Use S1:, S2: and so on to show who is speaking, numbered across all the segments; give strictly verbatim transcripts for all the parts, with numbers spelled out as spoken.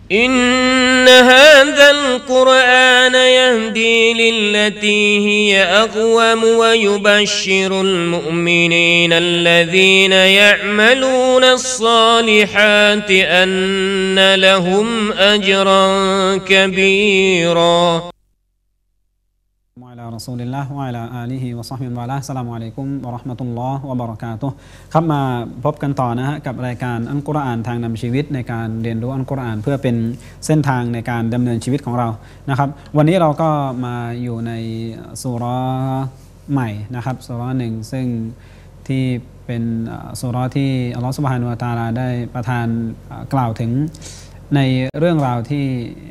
S1: อินนะฮาซัลกุรอานยะฮดีลิลลตีฮิยะอักวะมวะยุบัชชิรุลมุอ์มินีนัลลซีนยะอ์มะลูนัศศอลิฮาติอันนะละฮุมอัจรันกะบีรอ
S2: วะอะลารอซูลิลลาฮ์วะอะลาอาลีฮิวะศอฮบิฮิวะละอัสสลามุอะลัยกุมวะเราะห์มะตุลลอฮ์วะบะเราะกาตุฮ์ครับมาพบกันต่อนะฮะกับรายการอัลกุรอานทางนำชีวิตในการเรียนรู้อัลกุรอานเพื่อเป็นเส้นทางในการดำเนินชีวิตของเรานะครับวันนี้เราก็มาอยู่ในซูเราะห์ใหม่นะครับซูเราะห์หนึ่งซึ่งที่เป็นซูเราะห์ที่อัลเลาะห์ซุบฮานะฮูวะตะอาลาได้ประทานกล่าวถึงในเรื่องราวที่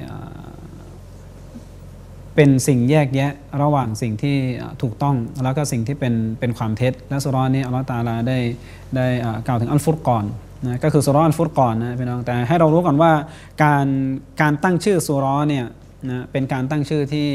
S2: เป็นสิ่งแยกแยะระหว่างสิ่งที่ถูกต้องแล้วก็สิ่งที่เป็นเป็นความเท็จและซูเราะห์นี้อัลเลาะห์ตะอาลาได้ได้กล่าวถึงอัลฟุรกอนนะก็คือซูเราะห์อัลฟุรกอนนะพี่น้องแต่ให้เรารู้ก่อนว่าการการตั้งชื่อซูเราะห์เนี่ยนะเป็นการตั้งชื่อที่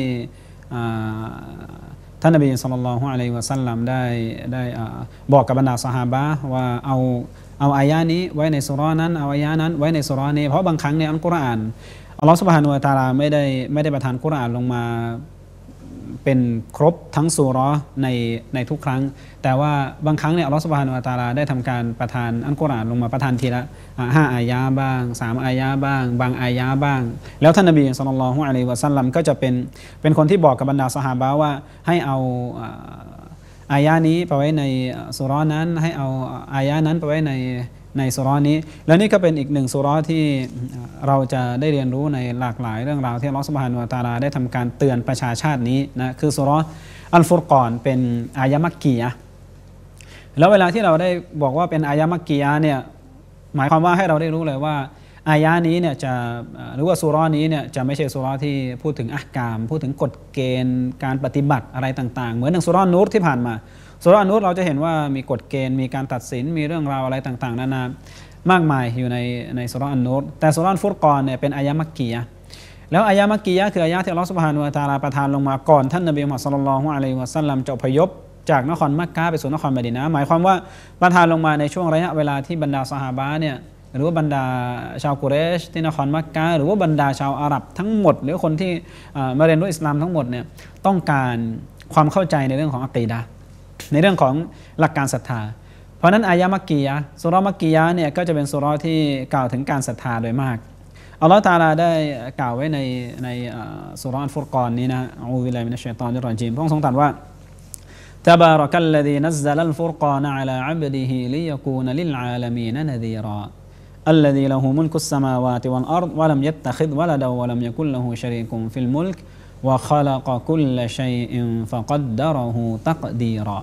S2: ท่านนบีศ็อลลัลลอฮุอะลัยฮิวะซัลลัมได้ได้บอกกับบรรดาซอฮาบะห์ว่าเอาเอาอายะนี้ไว้ในซูเราะห์นั้นเอาอายะนั้นไว้ในซูเราะห์นี้เพราะบางครั้งในอัลกุรอานอัลลอฮฺซุบฮานะฮูวะตะอาลาไม่ได้ไม่ได้ประทานกุรอานลงมาเป็นครบทั้งซูเราะห์ในในทุกครั้งแต่ว่าบางครั้งเนี่ยอัลลอฮฺซุบฮานะฮูวะตะอาลาได้ทำการประทานอัลกุรอานลงมาประทานทีละห้าอายะห์บ้างสามอายะห์บ้างบางอายะห์บ้างแล้วท่านนบีศ็อลลัลลอฮุอะลัยฮิวะซัลลัมก็จะเป็นเป็นคนที่บอกกับบรรดาซอฮาบะห์ว่าให้เอาอายะห์นี้ไปไว้ในซูเราะห์นั้นให้เอาอายะห์นั้นไปไว้ในในซูเราะห์นี้และนี่ก็เป็นอีกหนึ่งซูเราะห์ที่เราจะได้เรียนรู้ในหลากหลายเรื่องราวที่อัลเลาะห์ซุบฮานะฮูวะตะอาลาได้ทำการเตือนประชาชาตินี้นะคือซูเราะห์อัลฟุรกอนเป็นอายะห์มักกียะห์แล้วเวลาที่เราได้บอกว่าเป็นอายะห์มักกียะห์เนี่ยหมายความว่าให้เราได้รู้เลยว่าอายะห์นี้เนี่ยจะหรือว่าซูเราะห์นี้เนี่ยจะไม่ใช่ซูเราะห์ที่พูดถึงอะห์กามพูดถึงกฎเกณฑ์การปฏิบัติอะไรต่างๆเหมือนในซูเราะห์นูรที่ผ่านมาซูเราะห์นูรเราจะเห็นว่ามีกฎเกณฑ์มีการตัดสินมีเรื่องราวอะไรต่างๆนานามากมายอยู่ในในซูเราะห์อันนูรแต่ซูเราะห์อัลฟุรกอนเนี่ยเป็นอายะห์มักกียะห์แล้วอายะห์มักกียะห์คืออายะห์ที่อัลเลาะห์ซุบฮานะฮูวะตะอาลาประทานลงมาก่อนท่านนบีมุฮัมมัดศ็อลลัลลอฮุอะลัยฮิวะซัลลัมจะอพยพจากนครมักกะห์ไปสู่นครมะดีนะห์หมายความว่าประทานลงมาในช่วงระยะเวลาที่บรรดาซอฮาบะห์เนี่ยหรือว่าบรรดาชาวกุเรชที่นครมักกะห์หรือว่าบรรดาชาวอาหรับทั้งหมดหรือคนที่มาเรียนรู้อิสลามทั้งหมดเนี่ยต้องการความเข้าใจในเรื่องของอะกีดะห์ในเรื่องของหลักการศรัทธาเพราะนั้นอายะห์มักกียะห์ซูเราะห์มักกียะห์เนี่ยก็จะเป็นซูเราะห์ที่กล่าวถึงการศรัทธาโดยมากอัลเลาะห์ตะอาลาได้กล่าวไว้ในในซูเราะห์อัลฟุรกอนนี้นะอะอูซุบิลลาฮิมินัชชัยฏอนิรเราะญีมพระองค์ทรงตรัสว่าตะบารักัลลซีนัซซะลัลฟุรกานอะลาอับดิฮิลิยะกูนลิลอาลามีนนะซีราالذي له ملك السماوات والأرض ولم يتخذ ولدا ولم يكن له شريك في الملك وخلق كل شيء فقدره تقديرا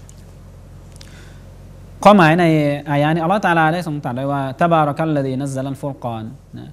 S2: ความหมายในอายะนี้อัลเลาะห์ตะอาลาได้ทรงตรัสไว้ว่าตะบารักัลลซีนัซซะลัลฟุรกานนะ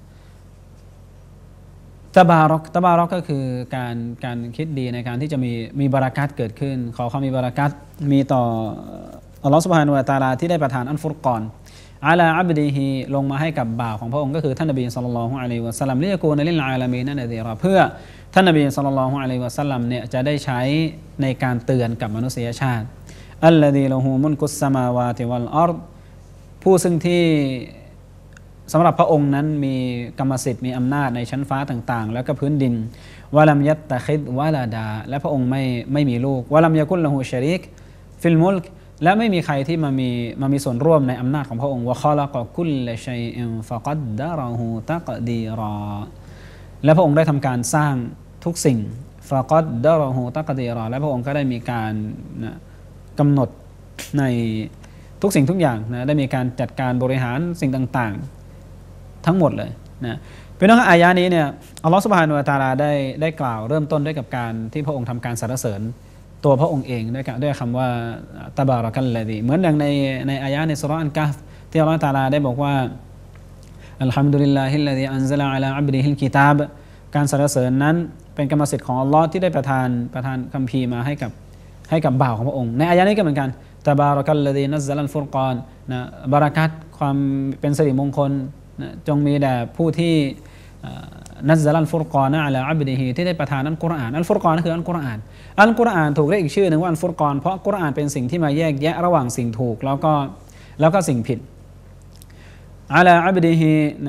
S2: ตะบารักตะบารักก็คือการการคิดดีในการที่จะมีมีบารอกัตเกิดขึ้นขอความมีบารอกัตมีต่ออัลเลาะห์ซุบฮานะฮูวะตะอาลาที่ได้ประทานอัลฟุรกอนอาลาอับดิฮิลงมาให้กับบ่าวของพระองค์ก็คือท่านนบีศ็อลลัลลอฮุอะลัยฮิวะซัลลัมลิยะกูนลิลอาลามีนนะซีราเพื่อท่านนบีศ็อลลัลลอฮุอะลัยฮิวะซัลลัมเนี่ยจะได้ใช้ในการเตือนกับมนุษยชาติอัลลซีละฮูมุลกุสสมาวาติวัลอัรฎผู้ซึ่งที่สำหรับพระองค์นั้นมีกรรมสิทธิ์มีอำนาจในชั้นฟ้าต่างๆแล้วก็พื้นดินวะลัมยัตตะคิดวะลาดาและพระองค์ไม่ไม่มีลูกวะลัมยะกุลละฮูชะรีกฟิลมุลกและไม่มีใครที่มามีมามีส่วนร่วมในอำนาจของพระองค์วะคอละกอกุลละชัยอินฟะกัดดะรอฮูตักดีรอและพระองค์ได้ทำการสร้างทุกสิ่งฟะกัดดะรอฮูตักดีรอและพระองค์ก็ได้มีการนะกำหนดในทุกสิ่งทุกอย่างนะได้มีการจัดการบริหารสิ่งต่างๆทั้งหมดเลยนะพี่น้องอายะนี้เนี่ยอัลเลาะห์ซุบฮานะฮูวะตะอาลาได้ได้กล่าวเริ่มต้นด้วยกับการที่พระองค์ทำการสรรเสริญตัวพระองค์เองด้วยด้วยคำว่าตะบารักัลลซีเหมือนอย่างในในอายะในซูเราะห์อันกะฮ์ฟที่อัลเลาะห์ตะอาลาได้บอกว่าอัลฮัมดุลิลลาฮิลลซีอันซะละอะลาอับดิฮิลกิตาบการสรรเสริญนั้นเป็นกรรมสิทธิ์ของอัลเลาะห์ที่ได้ประทานประทานคัมภีร์มาให้กับให้กับบ่าวของพระองค์ในอายะนี้ก็เหมือนกันตะบารักัลลซีนัซซะลัลฟุรกานนะบารอกัตความเป็นสิริมงคลนะจงมีแด่ผู้ที่นัซซะลัลฟุรกานอะลาอับดิฮิที่ได้ประทานอัลกุรอานอัลฟุรกานคืออัลกุรอานอัลกุรอานถูกเรียกอีกชื่อหนึ่งว่าอัลฟุรกานเพราะกุรอานเป็นสิ่งที่มาแยกแยะระหว่างสิ่งถูกแล้วก็แล้วก็สิ่งผิดอะลาอับดิฮิ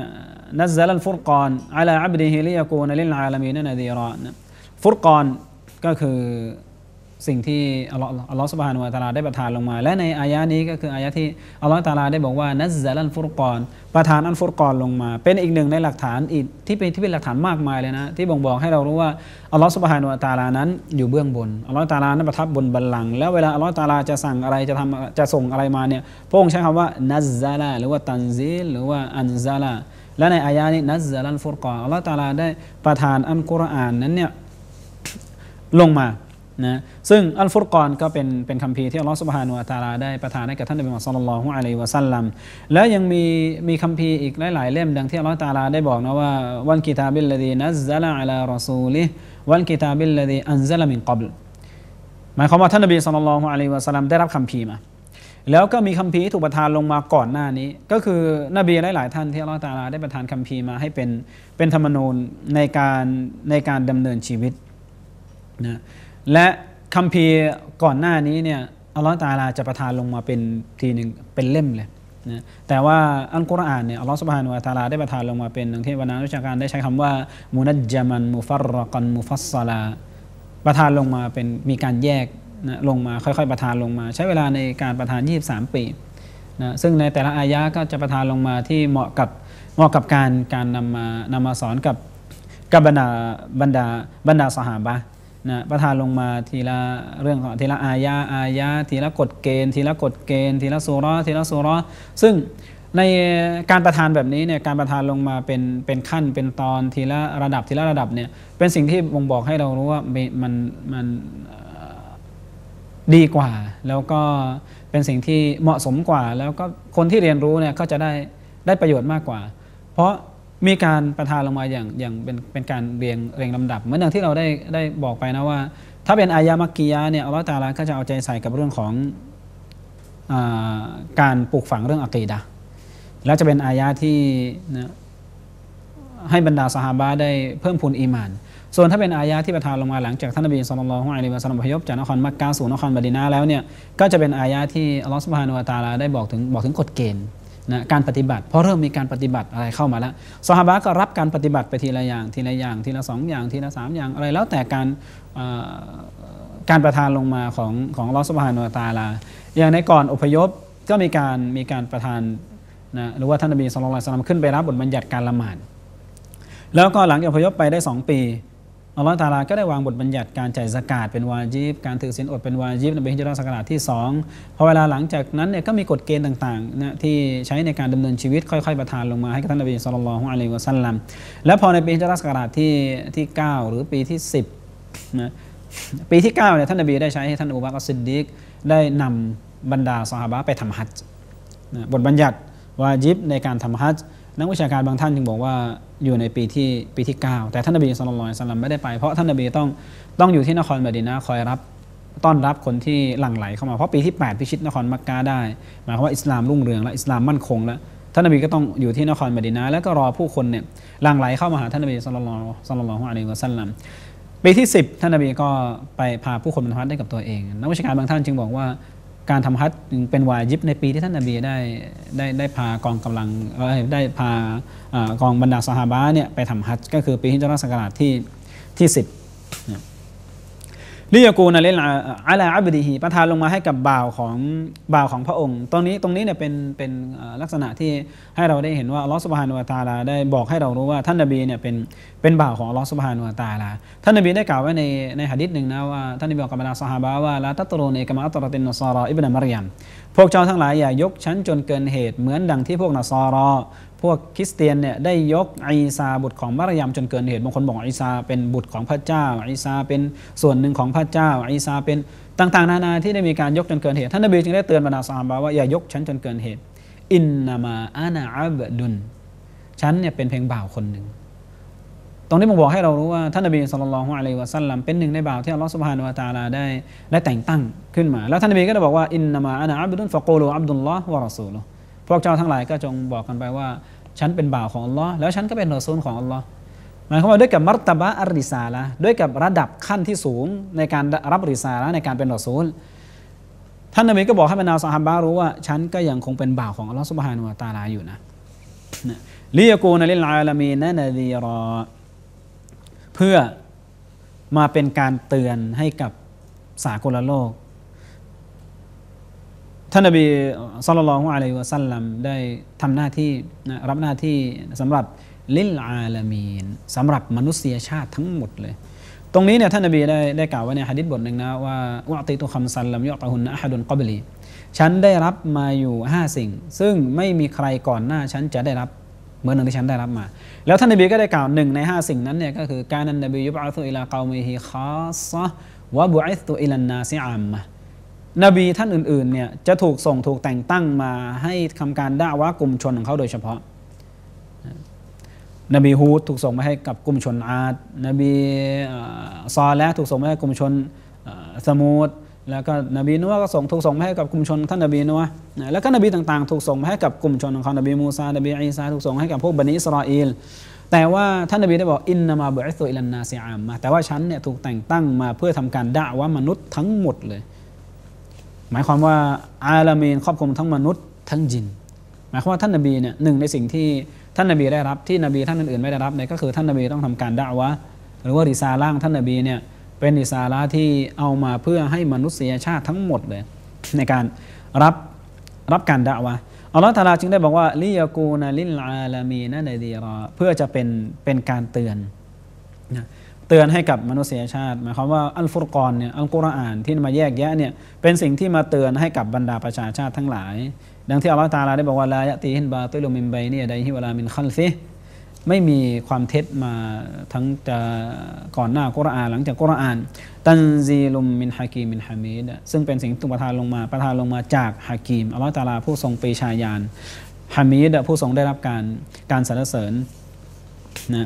S2: นัซซัลัลฟุรกานอะลาอับดิฮิลิยะกูนลิลอาลามีนนะดีรอฟุรกานก็คือสิ่งที่อัลลอฮ์อัลลอฮ์ซุบฮานะฮูวะตะอาลาได้ประทานลงมาและในอายะนี้ก็คืออายะที่อัลลอฮ์ตะอาลาได้บอกว่านัซซัลัลฟุรกานประทานอัลฟุรกานลงมาเป็นอีกหนึ่งในหลักฐานอีกที่เป็นที่เป็นหลักฐานมากมายเลยนะที่บ่งบอกให้เรารู้ว่าอัลลอฮ์ซุบฮานะฮูวะตะอาลานั้นอยู่เบื้องบนอัลลอฮ์ตะอาลานั้นประทับบนบัลลังก์แล้วเวลาอัลลอฮ์ตะอาลาจะสั่งอะไรจะทำจะส่งอะไรมาเนี่ยพระองค์ใช้คำว่านัซซะลาหรือว่าตันซีลหรือว่าอันซะลาและในอายะนี้นัซซัลัลฟุรกานอัลลอฮ์ตะอาลาได้ประทานอัลกุรอานนั้นเนี่ยลงมานะซึ่งอัลฟุรกานก็เป็นเป็นคัมภีร์ที่อัลลอฮฺซุบฮานะฮูวะตะอาลาได้ประทานให้กับท่านนบีมุฮัมมัดศ็อลลัลลอฮุอะลัยฮิวะซัลลัมและยังมีมีคัมภีร์อีกหลายๆเล่มดังที่อัลลอฮฺตะอาลาได้บอกนะว่าวัลกิตาบิลลซีนัซซะละอะลารอซูลิฮิวัลกิตาบิลลซีอันซะละมินกับลหมายความว่าท่านนบีศ็อลลัลลอฮุอะลัยฮิวะซัลลัมได้รับคัมภีร์มาแล้วก็มีคัมภีร์ถูกประทานลงมาก่อนหน้านี้ก็คือนบีหลายๆท่านที่อัลลอฮฺตะอาลาได้ประทานคัมภีร์มาให้เป็นเป็นธรรมนูญในการในการดำเนินชีวิตนะและคัมภีร์ก่อนหน้านี้เนี่ยอัลลอฮฺตะอาลาจะประทานลงมาเป็นทีหนึ่งเป็นเล่มเลยนะแต่ว่าอัลกุรอานเนี่ยอัลลอฮฺซุบฮานะฮูวะตะอาลาได้ประทานลงมาเป็นอย่างที่วรรณาวิชาการได้ใช้คำว่ามุนัจญะมันมุฟัรรกันมุฟัสซะลาประทานลงมาเป็นมีการแยกนะลงมาค่อยๆประทานลงมาใช้เวลาในการประทานยี่สิบสามปีนะซึ่งในแต่ละอายะก็จะประทานลงมาที่เหมาะกับเหมาะกับการการนำมานำมาสอนกับกับบรรดาบรรดาบรรดาซอฮาบะห์นะประทานลงมาทีละเรื่องของทีละอายะอายะทีละกฎเกณฑ์ทีละกฎเกณฑ์ทีละซูเราะห์ทีละซูเราะห์ซึ่งในการประทานแบบนี้เนี่ยการประทานลงมาเป็นเป็นขั้นเป็นตอนทีละระดับทีละระดับเนี่ยเป็นสิ่งที่บ่งบอกให้เรารู้ว่ามันมันดีกว่าแล้วก็เป็นสิ่งที่เหมาะสมกว่าแล้วก็คนที่เรียนรู้เนี่ยก็จะได้ได้ประโยชน์มากกว่าเพราะมีการประทานลงมาอย่างอย่างเป็นเป็นการเรียงเรียงลำดับเหมือนอย่างที่เราได้ได้บอกไปนะว่าถ้าเป็นอายะมักกียะห์เนี่ยอัลเลาะห์ตะอาลาก็จะเอาใจใส่กับเรื่องของอ่าการปลูกฝังเรื่องอะกีดะห์แล้วจะเป็นอายะที่นะให้บรรดาซอฮาบะห์ได้เพิ่มพูนอีหม่านส่วนถ้าเป็นอายะที่ประทานลงมาหลังจากท่านนบีศ็อลลัลลอฮุอะลัยฮิวะซัลลัมอพยพจากนครมักกะฮ์สู่นครมะดีนะห์แล้วเนี่ยก็จะเป็นอายะที่อัลเลาะห์ซุบฮานะฮูวะตะอาลาได้บอกถึงบอกถึงกฎเกณฑ์นะการปฏิบัติเพราะเริ่มมีการปฏิบัติอะไรเข้ามาแล้วซอฮาบะห์ก็รับการปฏิบัติไปทีละอย่างทีละอย่างทีละสองอย่างทีละสามอย่างอะไรแล้วแต่การการประทานลงมาของของอัลเลาะห์ซุบฮานะฮูวะตะอาลาอย่างในก่อนอพยพก็มีการมีการประทานนะหรือว่าท่านนบีศ็อลลัลลอฮุอะลัยฮิวะซัลลัมขึ้นไปรับบทบัญญัติการละหมาดแล้วก็หลังจากอพยพไปได้สองปีอัลลอฮฺตะอาลาก็ได้วางบทบัญญัติการจ่ายซะกาตเป็นวาญิบการถือศีลอดเป็นวาญิบในฮิจเราะห์ศักราชที่สองพอเวลาหลังจากนั้นเนี่ยก็มีกฎเกณฑ์ต่างๆนะที่ใช้ในการดำเนินชีวิตค่อยๆประทานลงมาให้กับท่านนบีศ็อลลัลลอฮุอะลัยฮิวะซัลลัมและพอในปีฮิจเราะห์ศักราชที่ที่เก้าหรือปีที่สิบนะปีที่เก้าเนี่ยท่านนบีได้ใช้ให้ท่านอบูบักร อัศซิดดีกได้นำบรรดาซอฮาบะห์ไปทำฮัจญ์นะบทบัญญัติวาญิบในการทำฮัจญ์นักวิชาการบางท่านจึงบอกว่าอยู่ในปีที่ปีที่เก้าแต่ท่านนบีศ็อลลัลลอฮุอะลัยฮิวะซัลลัมไม่ได้ไปเพราะท่านนบีต้องต้องอยู่ที่นครมะดีนะห์คอยรับต้อนรับคนที่หลั่งไหลเข้ามาเพราะปีที่แปดพิชิตนครมักกะฮ์ได้หมายความว่าอิสลามรุ่งเรืองและอิสลามมั่นคงแล้วท่านนบีก็ต้องอยู่ที่นครมะดีนะห์แล้วก็รอผู้คนเนี่ยหลั่งไหลเข้ามาหาท่านนบีศ็อลลัลลอฮุอะลัยฮิวะซัลลัมปีที่สิบท่านนบีก็ไปพาผู้คนมาทำฮัจญ์ได้กับตัวเองนักวิชาการบางท่านจึงบอกว่าการทำฮัจญ์เป็นวาญิบในปีที่ท่านนบีได้ได้ได้พากองกำลังได้พากองบรรดาซอฮาบะห์เนี่ยไปทำฮัจญ์ก็คือปีฮิจเราะห์ศักราชที่ที่สิบลิยะกูนะลิลอะลาอับดิฮิประทานลงมาให้กับบ่าวของบ่าวของพระองค์ตรงนี้ตรงนี้เนี่ยเป็นเป็นลักษณะที่ให้เราได้เห็นว่าอัลเลาะห์ซุบฮานะฮูวะตะอาลาได้บอกให้เรารู้ว่าท่านนบีเนี่ยเป็นเป็นบ่าวของอัลเลาะห์ซุบฮานะฮูวะตะอาลาท่านนบีได้กล่าวไว้ในในหะดีษหนึ่งนะว่าท่านนบีบอกกับบรรดาซอฮาบะห์ว่าลาตัตรูนีกะมาอัตรตินนอศารออิบนะมารยมพวกเจ้าทั้งหลายอย่ายกฉันจนเกินเหตุเหมือนดังที่พวกนอศารอพวกคริสเตียนเนี่ยได้ยกอีซาบุตรของมารยมจนเกินเหตุบางคนบอกอีซาเป็นบุตรของพระเจ้าอีซาเป็นส่วนหนึ่งของพระเจ้าอีซาเป็นต่างๆนานาที่ได้มีการยกจนเกินเหตุท่านนบีจึงได้เตือนบรรดาซอฮาบะห์ว่าอย่ายกฉันจนเกินเหตุอินนามาอานะอับดุนฉันเนี่ยเป็นเพียงบ่าวคนหนึ่งตรงนี้ผมบอกให้เรารู้ว่าท่านนบีศ็อลลัลลอฮุอะลัยฮิวะซัลลัมเป็นหนึ่งในบ่าวที่อัลเลาะห์ซุบฮานะฮูวะตะอาลาได้ได้แต่งตั้งขึ้นมาแล้วท่านนบีก็ได้บอกว่าอินนามาอานะอับดุนฟะกูลูอับดุลลอฮ์วะรอซูลุฮ์พวกเจ้าทั้งหลายก็จงบอกกันไปว่าฉันเป็นบ่าวของอัลลอฮ์แล้วฉันก็เป็นรอซูลของอัลลอฮ์หมายความว่าด้วยกับมัรตะบะอัรริซาละห์ด้วยกับระดับขั้นที่สูงในการรับริซาละห์ในการเป็นรอซูลท่านนบีก็บอกให้บรรดาซอฮาบะห์รู้ว่าฉันก็ยังคงเป็นบ่าวของอัลลอฮ์ซุบฮานะฮูวะตะอาลาอยู่นะลิยะกูนลิลอาลามีนนะดีรอเพื่อมาเป็นการเตือนให้กับสากลโลกท่านนบีศ็อลลัลลอฮุอะลัยฮิวะซัลลัมได้ทำหน้าที่นะรับหน้าที่สำหรับลิลอาลามีนสำหรับมนุษยชาติทั้งหมดเลยตรงนี้เนี่ยท่านนบีได้ได้กล่าวไว้ในหะดีษบทหนึ่งนะว่าอุอติตุคัมซัลลัมยุอตะฮุนนะอะฮัดุนกับลีฉันได้รับมาอยู่ห้าสิ่งซึ่งไม่มีใครก่อนหน้าฉันจะได้รับเหมือนหนึ่งที่ฉันได้รับมาแล้วท่านนบีก็ได้กล่าวหนึ่งในห้าสิ่งนั้นเนี่ยก็คือการนันนบียุบอะซุอิลากอมิฮิคอสซะวะบุอิสตุอิลันนาซิอัมมะนบีท่านอื่นๆเนี่ยจะถูกส่งถูกแต่งตั้งมาให้ทำการด่าวะกลุ่มชนของเขาโดยเฉพาะนบีฮูดถูกส่งมาให้กับกลุ่มชนอาดนบีซอและถูกส่งมาให้กลุ่มชนสมูดแล้วก็นบีนัวก็ส่งถูกส่งมาให้กับกลุ่มชนท่านนบีนัวแล้วก็นบีต่างๆถูกส่งมาให้กับกลุ่มชนของเขานบีมูซานบีอีซาถูกส่งให้กับพวกบันิอิสราเอลแต่ว่าท่านนบีได้บอกอินนามาบุอิสุอิลันนาซิอัมมาแต่ว่าฉันเนี่ยถูกแต่งตั้งมาเพื่อทำการด่าวะมนุษย์ทั้งหมดเลยหมายความว่าอาลามีนครอบคลุมทั้งมนุษย์ทั้งจินหมายความว่าท่านนบีเนี่ยหนึ่งในสิ่งที่ท่านนบีได้รับที่นบีท่านอื่นๆไม่ได้รับเนี่ยก็คือท่านนบีต้องทำการด่าวะหรือว่าริซาละห์ท่านนบีเนี่ยเป็นริซาละห์ที่เอามาเพื่อให้มนุษยชาติทั้งหมดเลยในการรับรับการด่าวะอัลลอฮฺตะอาลาจึงได้บอกว่าลิยะกูนะลิลอาลามีนะนะดีรอเพื่อจะเป็นเป็นการเตือนนะเตือนให้กับมนุษยชาติหมายความว่าอัลฟุรกอนเนี่ยอัลกุรอานที่มาแยกแยะเนี่ยเป็นสิ่งที่มาเตือนให้กับบรรดาประชาชาติทั้งหลายดังที่อัลลอฮฺตะอาลาได้บอกว่าลายะตีฮินบาติลุมินบัยนิยะดัยฮิวะลามินคัลฟิไม่มีความเท็จมาทั้งจะก่อนหน้ากุรอานหลังจากกุรอานตันซีลุมมินฮะกีมินฮามีดซึ่งเป็นสิ่งที่ประทานลงมาประทานลงมาจากฮะกีมอัลลอฮฺตะอาลาผู้ทรงปรีชาญาณฮามีดผู้ทรงได้รับการการสรรเสริญนะ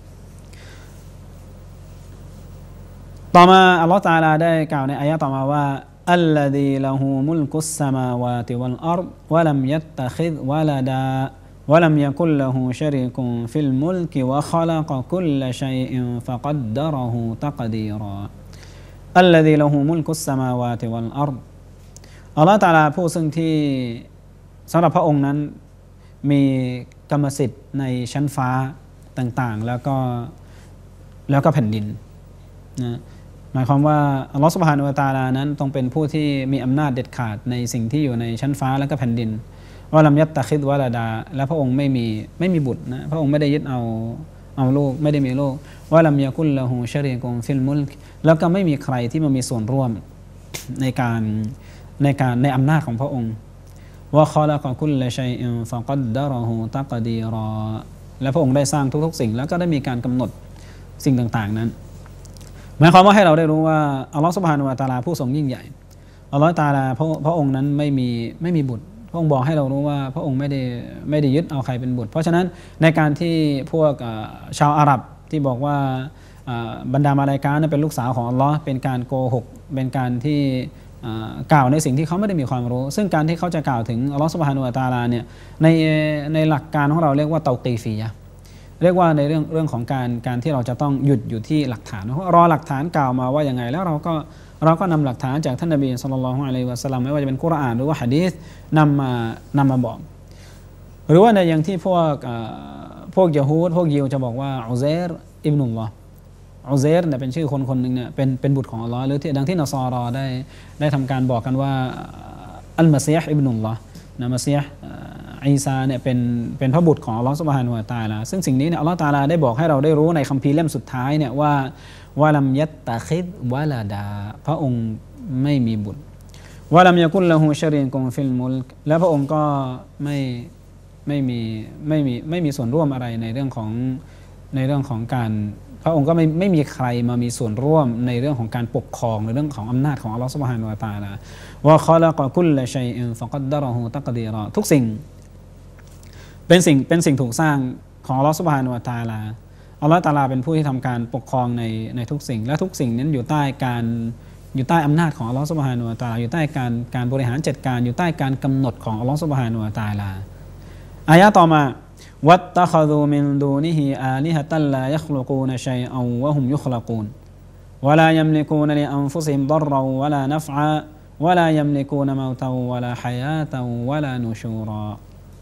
S2: ต่อมาอัลลอฮฺตะอาลาได้กล่าวในอายะห์ต่อมาว่าอัลลซีละฮูมุลกุสสมาวาติวัลอัรฎวะลัมยัตตะคิซวะลาดาวะลัมยะกุลละฮูชะรีกุนฟิลมุลกิวะคอละกะกุลชัยอินฟะกัดดะเราะฮูตักดีรออัลลซีละฮูมุลกุสสมาวาติวัลอัรฎอัลลอฮฺตะอาลาผู้ซึ่งที่สำหรับพระองค์นั้นมีกรรมสิทธิ์ในชั้นฟ้าต่างๆแล้วก็แล้วก็แผ่นดินนะหมายความว่าอัลลอฮฺซุบฮานะฮูวะตะอาลานั้นต้องเป็นผู้ที่มีอำนาจเด็ดขาดในสิ่งที่อยู่ในชั้นฟ้าและก็แผ่นดินวะลัมยัตตะคิดวะลาดาและพระองค์ไม่มีไม่มีบุตรนะพระองค์ไม่ได้ยึดเอาเอาลูกไม่ได้มีลูกวะลัมยะกุลละฮูชะรีกุนฟิลมุลกแล้วก็ไม่มีใครที่มามีส่วนร่วมในการในการในอำนาจของพระองค์วะคอละกะกุลชัยอินฟะกัดดะเราะฮูตักดีรอและพระองค์ได้สร้างทุกๆสิ่งแล้วก็ได้มีการกำหนดสิ่งต่างๆนั้นหมายความว่าให้เราได้รู้ว่าอัลลอฮฺซุบฮานะฮูวะตะอาลาผู้ทรงยิ่งใหญ่อัลลอฮฺตะอาลาพระพระองค์นั้นไม่มีไม่มีบุตรพระองค์บอกให้เรารู้ว่าพระองค์ไม่ได้ไม่ได้ยึดเอาใครเป็นบุตรเพราะฉะนั้นในการที่พวกชาวอาหรับที่บอกว่าบรรดามาลาอิกะฮ์นั้นเป็นลูกสาวของอัลลอฮ์เป็นการโกหกเป็นการที่กล่าวในสิ่งที่เขาไม่ได้มีความรู้ซึ่งการที่เขาจะกล่าวถึงอัลลอฮฺซุบฮานะฮูวะตะอาลาเนี่ยในในหลักการของเราเรียกว่าเตากีฟียะห์เรียกว่าในเรื่องเรื่องของการการที่เราจะต้องหยุดอยู่ที่หลักฐานรอหลักฐานกล่าวมาว่าอย่างไงแล้วเราก็เราก็นำหลักฐานจากท่านนบีศ็อลลัลลอฮุอะลัยฮิวะซัลลัมไม่ว่าจะเป็นกุรอานหรือว่าหะดีษนำมานำมาบอกหรือว่าในอย่างที่พวกพวกยะฮูดพวกยิวจะบอกว่าอุซัยรอิบนุลลอฮ์อุซัยรเนี่ยเป็นชื่อคนคนหนึ่งเนี่ยเป็นเป็นบุตรของอัลลอฮ์หรือที่ดังที่นอซอรอได้ได้ทำการบอกกันว่าอัลมะซีฮ์อิบนุลลอฮ์นะมะซีฮ์อีซาเนี่ยเป็นเป็นพระบุตรของอัลลอฮ์ซุบฮานะฮูวะตะอาลาซึ่งสิ่งนี้เนี่ยอัลลอฮ์ตะอาลาได้บอกให้เราได้รู้ในคัมภีร์เล่มสุดท้ายเนี่ยว่าวะลัมยัตตะคิดวะลาดาพระองค์ไม่มีบุตรวะลัมยะกุลละฮูชะรีกุนฟิลมุลกและพระองค์ก็ไม่ไม่มีไม่มีไม่มีส่วนร่วมอะไรในเรื่องของในเรื่องของการพระองค์ก็ไม่ไม่มีใครมามีส่วนร่วมในเรื่องของการปกครองในเรื่องของอำนาจของอัลลอฮฺซุบฮานะฮูวะตะอาลาวะคอละกะกุลชัยอินฟะกัดดะเราะฮูตักดีรอทุกสิ่งเป็นสิ่งเป็นสิ่งถูกสร้างของอัลลอฮฺซุบฮานะฮูวะตะอาลาอัลลอฮฺตะอาลาเป็นผู้ที่ทำการปกครองในในทุกสิ่งและทุกสิ่งนั้นอยู่ใต้การอยู่ใต้อำนาจของอัลลอฮฺซุบฮานะฮูวะตะอาลาอยู่ใต้การการบริหารจัดการอยู่ใต้การกำหนดของอัลลอฮฺซุบฮานะฮูวะตะอาลาอายะห์ต่อมาวัตตะคอซูมินดูนิฮิอาลิฮะตัลลายัคลุกูนชัยอันวะฮุมยุคละกูนวะลายัมลิกูนลิอันฟุซิฮิมฎอรรวะลานัฟอะวะลายัมลิกูนเมาตาวะลาฮะยาตาวะลานุชูรอ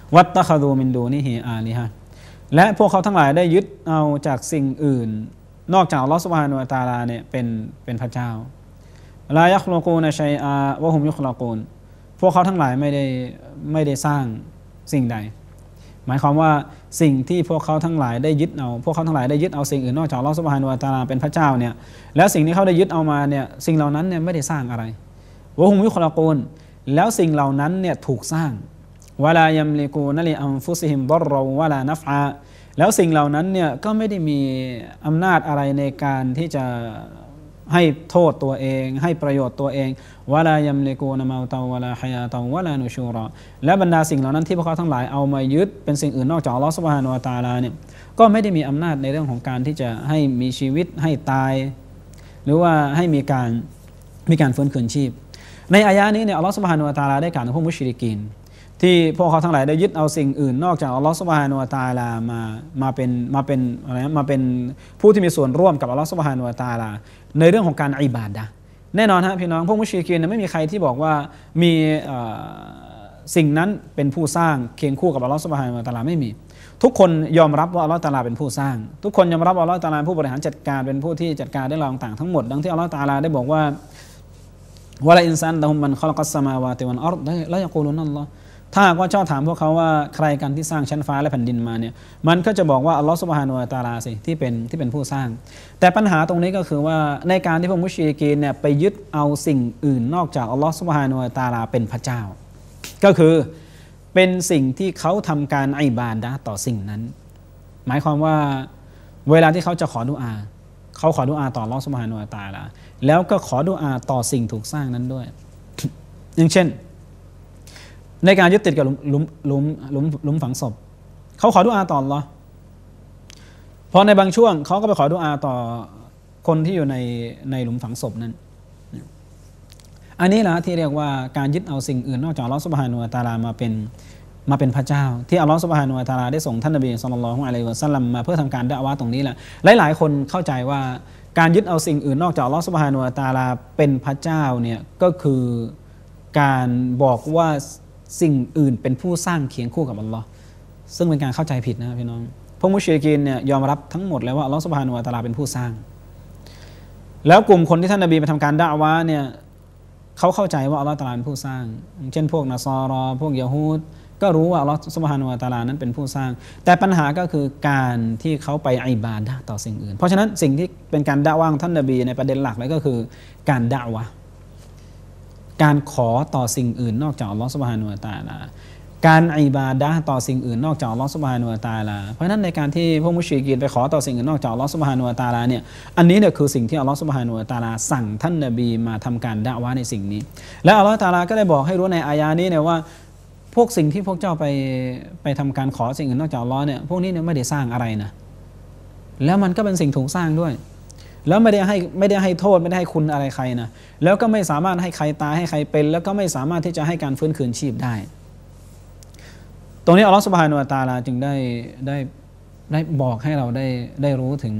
S2: วัตตะคดูมินดูนิฮิอาลิฮะและพวกเขาทั้งหลายได้ยึดเอาจากสิ่งอื่นนอกจากอัลลอฮฺซุบฮานะฮูวะตะอาลาเนี่ยเป็นเป็นพระเจ้าลายัคลุกูนะชัยอาวะฮุมยุคลากูนพวกเขาทั้งหลายไม่ได้ไม่ได้สร้างสิ่งใดหมายความว่าสิ่งที่พวกเขาทั้งหลายได้ยึดเอาพวกเขาทั้งหลายได้ยึดเอาสิ่งอื่นนอกจากอัลเลาะห์ซุบฮานะฮูวะตะอาลาเป็นพระเจ้าเนี่ยแล้วสิ่งที่เขาได้ยึดเอามาเนี่ยสิ่งเหล่านั้นเนี่ยไม่ได้สร้างอะไรวะฮุมยุคลากูนแล้วสิ่งเหล่านั้นเนี่ยถูกสร้างวะลายัมลิกูนะลิอันฟุซิฮิมฎอรรวะลานัฟอาแล้วสิ่งเหล่านั้นเนี่ยก็ไม่ได้มีอำนาจอะไรในการที่จะให้โทษตัวเองให้ประโยชน์ตัวเองวะลายัมลิกูนะเมาตาวะลาฮะยาตาวะลานุชูรอและบรรดาสิ่งเหล่านั้นที่พวกเขาทั้งหลายเอามายึดเป็นสิ่งอื่นนอกจากอัลเลาะห์ซุบฮานะฮูวะตะอาลาเนี่ยก็ไม่ได้มีอำนาจในเรื่องของการที่จะให้มีชีวิตให้ตายหรือว่าให้มีการมีการฟื้นคืนชีพในอายะนี้เนี่ยอัลเลาะห์ซุบฮานะฮูวะตะอาลาได้กล่าวถึงพวกมุชริกีนที่พวกเขาทั้งหลายได้ยึดเอาสิ่งอื่นนอกจากอัลเลาะห์ซุบฮานะฮูวะตะอาลามามาเป็นมาเป็นอะไรมาเป็นผู้ที่มีส่วนร่วมกับอัลเลาะห์ซุบฮานะฮูวะตะอาลาในเรื่องของการอิบาดะห์แน่นอนฮะพี่น้องพวกมุชริกีนเนี่ยไม่มีใครที่บอกว่ามีสิ่งนั้นเป็นผู้สร้างเคียงคู่กับอัลเลาะห์ซุบฮานะฮูวะตะอาลาไม่มีทุกคนยอมรับว่าอัลเลาะห์ตะอาลาเป็นผู้สร้างทุกคนยอมรับว่าอัลเลาะห์ตะอาลาผู้บริหารจัดการเป็นผู้ที่จัดการได้รองต่างทั้งหมดดังที่อัลเลาะห์ตะอาลาได้บอกว่าวะลาอินซานตะฮุมมันคอลักัสสมาวาติวัลอัรฎละยะกูลุนัลลอฮ์ถ้าหากว่าเจ้าถามพวกเขาว่าใครกันที่สร้างชั้นฟ้าและแผ่นดินมาเนี่ยมันก็จะบอกว่าอัลเลาะห์ซุบฮานะฮูวะตะอาลาสิที่เป็นที่เป็นผู้สร้างแต่ปัญหาตรงนี้ก็คือว่าในการที่พวกมุชริกีนเนี่ยไปยึดเอาสิ่งอื่นนอกจากอัลเลาะห์ซุบฮานะฮูวะตะอาลาเป็นพระเจ้าก็คือเป็นสิ่งที่เขาทำการอิบาดะห์ต่อสิ่งนั้นหมายความว่าเวลาที่เขาจะขอดุอาเขาขอดุอาต่ออัลเลาะห์ซุบฮานะฮูวะตะอาลาแล้วก็ขอดุอาต่อสิ่งถูกสร้างนั้นด้วยอย่างเช่นในการยึดติดกับหลุมหลุมหลุมหลุมหลุมฝังศพเขาขอดุอาต่ออัลเลาะห์พอในบางช่วงเขาก็ไปขอดุอาต่อคนที่อยู่ในในหลุมฝังศพนั้นอันนี้แหละที่เรียกว่าการยึดเอาสิ่งอื่นนอกจากอัลเลาะห์ซุบฮานะฮูวะตะอาลามาเป็นมาเป็นพระเจ้าที่อัลเลาะห์ซุบฮานะฮูวะตะอาลาได้ส่งท่านนบีศ็อลลัลลอฮุอะลัยฮิวะซัลลัมมาเพื่อทำการดะอ์วะห์ตรงนี้แหละหลายๆคนเข้าใจว่าการยึดเอาสิ่งอื่นนอกจากอัลเลาะห์ซุบฮานะฮูวะตะอาลาเป็นพระเจ้าเนี่ยก็คือการบอกว่าสิ่งอื่นเป็นผู้สร้างเคียงคู่กับอัลลอฮ์ซึ่งเป็นการเข้าใจผิดนะพี่น้องพวกมุชริกีนเนี่ยยอมรับทั้งหมดเลยว่าอัลลอฮ์ซุบฮานะฮูวะตะอาลาเป็นผู้สร้างแล้วกลุ่มคนที่ท่านนบีมาทำการดะอ์วะห์เนี่ยเขาเข้าใจว่าอัลลอฮ์ตะอาลาเป็นผู้สร้างเช่นพวกนัสรอพวกยะฮูดก็รู้ว่าอัลลอฮ์ซุบฮานะฮูวะตะอาลานั้นเป็นผู้สร้างแต่ปัญหาก็คือการที่เขาไปอิบาดะห์ต่อสิ่งอื่นเพราะฉะนั้นสิ่งที่เป็นการดะอ์วะห์ของท่านนบีในประเด็นหลักเลยก็คือการดะอ์วะห์การขอต่อสิ่งอื่นนอกจากอัลลอฮฺซุบฮานะฮูวะตะอาลาการอิบาดะห์ต่อสิ่งอื่นนอกจากอัลลอฮฺซุบฮานะฮูวะตะอาลาเพราะฉะนั้นในการที่พวกมุชริกีนไปขอต่อสิ่งอื่นนอกจากอัลลอฮฺซุบฮานะฮูวะตะอาลาเนี่ยอันนี้เนี่ยคือสิ่งที่อัลลอฮฺซุบฮานะฮูวะตะอาลาสั่งท่านนบีมาทำการดะอ์วะห์ในสิ่งนี้และอัลลอฮฺตะอาลาก็ได้บอกให้รู้ในอายะนี้เนี่ยว่าพวกสิ่งที่พวกเจ้าไปไปทำการขอสิ่งอื่นนอกจากอัลลอฮฺเนี่ยพวกนี้เนี่ยไม่ได้สร้างอะไรนะแล้วมันก็เป็นสิ่งถูกสร้างด้วยแล้วไม่ได้ให้ไม่ได้ให้โทษไม่ได้ให้คุณอะไรใครนะแล้วก็ไม่สามารถให้ใครตายให้ใครเป็นแล้วก็ไม่สามารถที่จะให้การฟื้นคืนชีพได้ตรงนี้อัลลอฮฺซุบฮานะฮูวะตะอาลาจึงได้ได้ได้บอกให้เราได้ได้รู้ถึง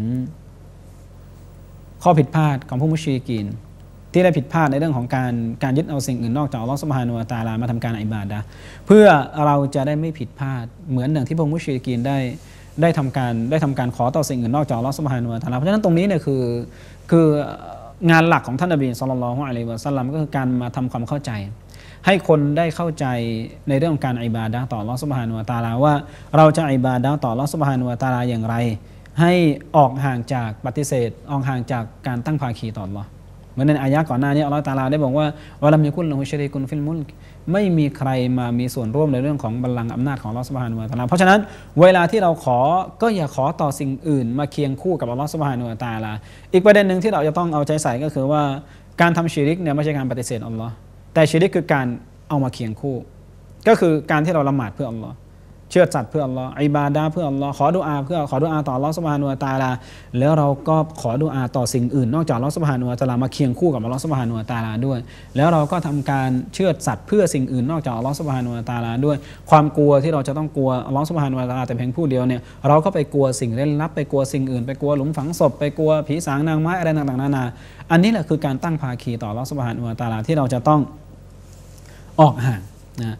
S2: ข้อผิดพลาดของผู้มุชริกีนที่ได้ผิดพลาดในเรื่องของการการยึดเอาสิ่งอื่นนอกจากอัลลอฮฺซุบฮานะฮูวะตะอาลามาทำการอิบาดะห์เพื่อเราจะได้ไม่ผิดพลาดเหมือนอย่างที่พวกมุชริกีนได้ได้ทำการได้ทำการขอต่อสิ่งอื่นนอกจากอัลเลาะห์ซุบฮานะฮูวะตะอาลาเพราะฉะนั้นตรงนี้เนี่ยคือคืองานหลักของท่านนบีศ็อลลัลลอฮุอะลัยฮิวะซัลลัมก็คือการมาทำความเข้าใจให้คนได้เข้าใจในเรื่องของการอิบาดะห์ต่ออัลเลาะห์ซุบฮานะฮูวะตะอาลาว่าเราจะอิบาดะห์ต่ออัลเลาะห์ซุบฮานะฮูวะตะอาลาอย่างไรให้ออกห่างจากปฏิเสธออกห่างจากการตั้งภาคีต่ออัลเลาะห์เหมือนในอายะห์ก่อนหน้านี้อัลเลาะห์ตะอาลาได้บอกว่าวะลัมยะกุลละฮูชะรีกุนฟิลมุลกไม่มีใครมามีส่วนร่วมในเรื่องของบัลลังก์อำนาจของอัลเลาะห์ซุบฮานะฮูวะตะอาลาเพราะฉะนั้นเวลาที่เราขอก็อย่าขอต่อสิ่งอื่นมาเคียงคู่กับอัลเลาะห์ซุบฮานะฮูวะตะอาลาอีกประเด็นหนึ่งที่เราจะต้องเอาใจใส่ก็คือว่าการทำชิริกเนี่ยไม่ใช่การปฏิเสธอัลเลาะห์แต่ชิริกคือการเอามาเคียงคู่ก็คือการที่เราละหมาดเพื่ออัลเลาะห์เชื่อสัตย์เพื่ออัลเลาะห์อิบาดะห์เพื่ออัลเลาะห์ขอดุอาเพื่อขอดุอาต่ออัลเลาะห์ซุบฮานะฮูวะตะอาลาแล้วเราก็ขอดุอาต่อสิ่งอื่นนอกจากอัลเลาะห์ซุบฮานะฮูวะตะอาลามาเคียงคู่กับอัลเลาะห์ซุบฮานะฮูวะตะอาลาด้วยแล้วเราก็ทำการเชื่อสัตย์เพื่อสิ่งอื่นนอกจากอัลเลาะห์ซุบฮานะฮูวะตะอาลาด้วยความกลัวที่เราจะต้องกลัวอัลเลาะห์ซุบฮานะฮูวะตะอาลาแต่เพียงผู้เดียวเนี่ยเราก็ไปกลัวสิ่งเร้นลับไปกลัวสิ่งอื่นไปกลัวหลุมฝังศพไปกลัวผีสางนางไม้อะไรต่างๆนานาอันนี้แหละคือการตั้งภาคีต่ออัลเลาะห์ซุบฮานะฮูวะตะอาลาที่เราจะต้องออกห่างนะ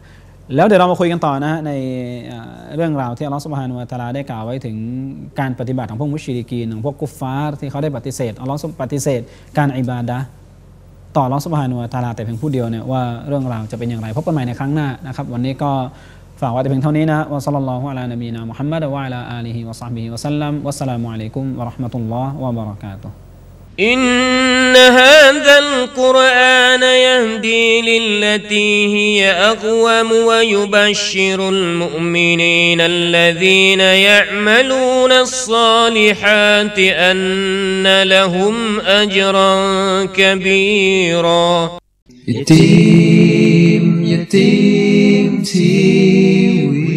S2: แล้วเดี๋ยวเรามาคุยกันต่อนะในเรื่องราวที่อัลลอฮฺซุบฮานะฮูวะตะอาลาได้กล่าวไว้ถึงการปฏิบัติของพวกมุชริกีนของพวกกุฟฟาร์ที่เขาได้ปฏิเสธอัลลอฮฺปฏิเสธการอิบาดะห์ต่ออัลลอฮฺซุบฮานะฮูวะตะอาลาแต่เพียงผู้เดียวเนี่ยว่าเรื่องราวจะเป็นอย่างไรพบกันใหม่ในครั้งหน้านะครับวันนี้ก็ฝากไว้แต่เพียงเท่านี้นะวะศ็อลลัลลอฮุอะลานบีนามุฮัมมัดวะอะลาอาลีฮิวะศอฮบิฮิวะซัลลัมวัสสลามุอะลัยกุมวะเราะห์มะตุลลอฮ์วะบะเราะกาตุฮ์
S1: إن هذا القرآن يهدي للتي هي أقوم ويبشر المؤمنين الذين يعملون الصالحات أن لهم أجرا كبيرا يتيم يتيم تيوي